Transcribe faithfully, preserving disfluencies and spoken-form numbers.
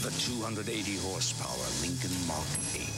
the two hundred eighty horsepower Lincoln Mark eight.